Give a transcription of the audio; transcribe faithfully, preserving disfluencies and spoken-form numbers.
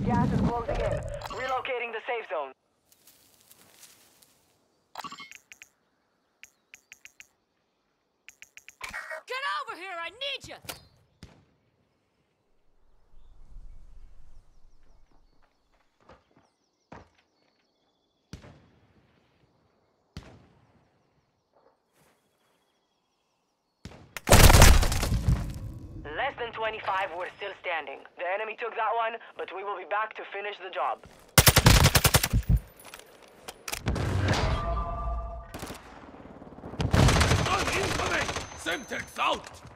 Gas is closing in. Relocating the safe zone. Get over here! I need you! Less than twenty-five, we're still standing. The enemy took that one, but we will be back to finish the job. Gun incoming! Semtex out!